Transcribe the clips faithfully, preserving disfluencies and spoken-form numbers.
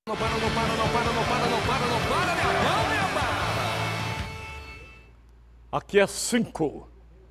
Não para, não para, não para, não para, não para, não para, minha mão, minha Aqui é cinco.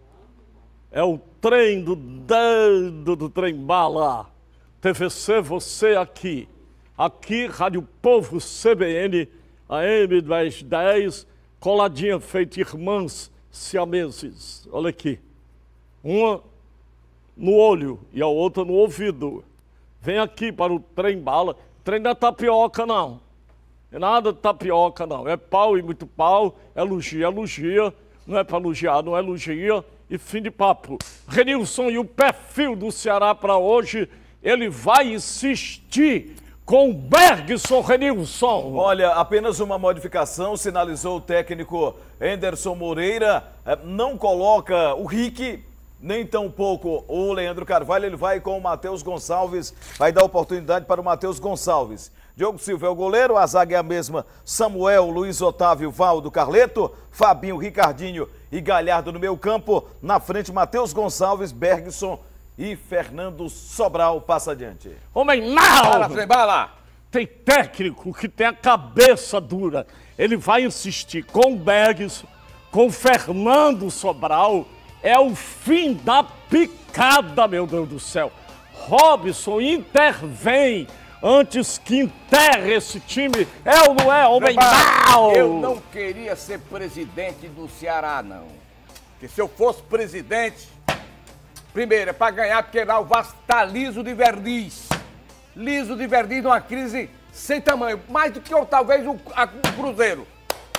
É o trem do dedo do trem bala. T V C, você aqui. Aqui, Rádio Povo C B N, A M dez dez, coladinha feita irmãs siameses. Olha aqui. Uma no olho e a outra no ouvido. Vem aqui para o trem bala. Trem não é tapioca, não. É nada de tapioca, não. É pau e muito pau, é elogia, elogia. Não é para elogiar, não é elogia. E fim de papo. Renilson e o perfil do Ceará para hoje, ele vai insistir com o Bergson, Renilson. Olha, apenas uma modificação, sinalizou o técnico Anderson Moreira. Não coloca o Rick, nem tampouco o Leandro Carvalho. Ele vai com o Matheus Gonçalves, vai dar oportunidade para o Matheus Gonçalves. Diogo Silva é o goleiro, a zaga é a mesma, Samuel, Luiz Otávio, Valdo, Carleto, Fabinho, Ricardinho e Galhardo no meio campo. Na frente, Matheus Gonçalves, Bergson e Fernando Sobral. Passa adiante. Homem mal! Para, trem bala! Tem técnico que tem a cabeça dura. Ele vai insistir com o Bergson, com o Fernando Sobral. É o fim da picada, meu Deus do céu. Robson intervém antes que enterre esse time. É ou não é, homem mal? Eu não queria ser presidente do Ceará, não. Porque se eu fosse presidente, primeiro, é para ganhar, porque lá o Vasco tá liso de verniz. Liso de verniz numa crise sem tamanho. Mais do que eu, talvez o, a, o Cruzeiro.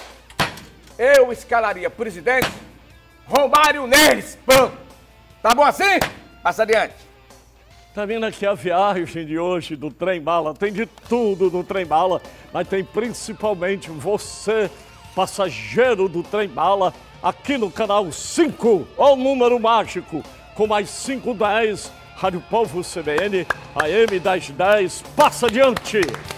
Eu escalaria presidente Romário Neres. Pronto. Tá bom assim? Passa adiante. Tá vendo aqui a viagem de hoje do trem bala? Tem de tudo no trem bala, mas tem principalmente você, passageiro do trem bala, aqui no canal cinco, ó o número mágico, com mais cinco dez, Rádio Povo C B N, A M dez dez, passa adiante!